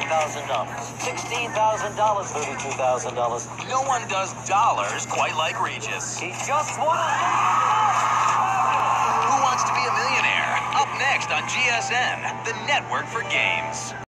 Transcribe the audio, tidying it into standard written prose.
$16,000, $32,000. No one does dollars quite like Regis. He just won Who Wants to Be a Millionaire? Up next on GSN, the network for games.